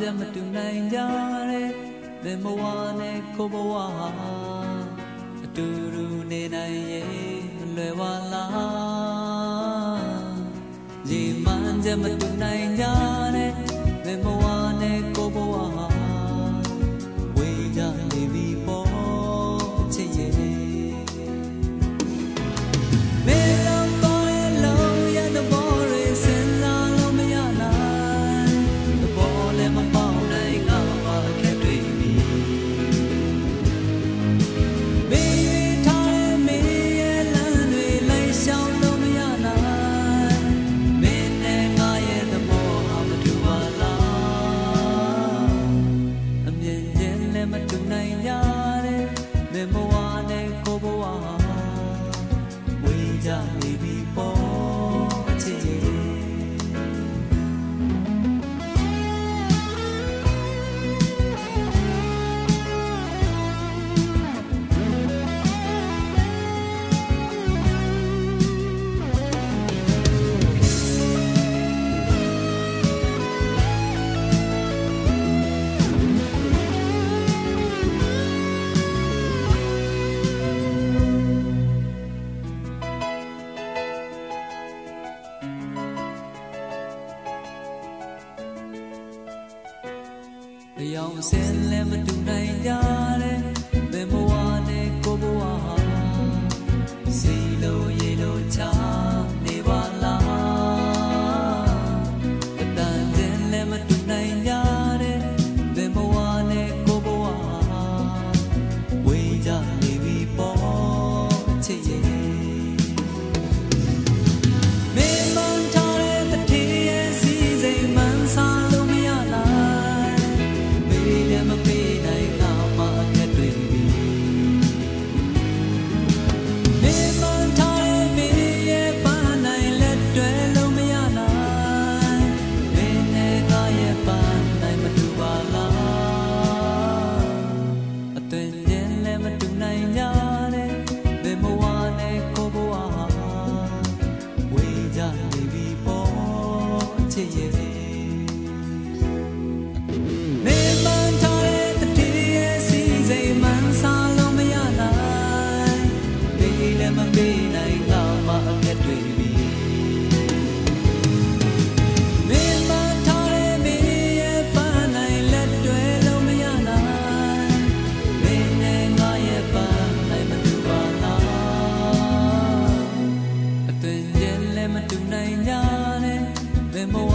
ချက်မတူနိုင်ကြတဲ့ဘယ်မဝနဲ့ကိုဘဝအတူတူနေနိုင်ရဲ့မလွယ်ပါလားရေမှန်ချက်မတူနိုင်ကြတဲ့ဘယ်မဝနဲ့ကိုဘဝဝေးကြနေပြီပေါ့ချစ်ရဲ့ရောင်စင်လည်းမတူနိုင်ကြတဲ့ဘယ်ဘဝနဲ့ကိုဘဝစီလိုရေလိုချနေပါလားအတန်တင်လည်းမတူနိုင်ကြတဲ့ဘယ်ဘဝနဲ့ကိုဘဝဝေးကြနေပြီပေါ့ချစ်ရဲ့မတူနိုင်ကြတဲ့ဘယ်မဝ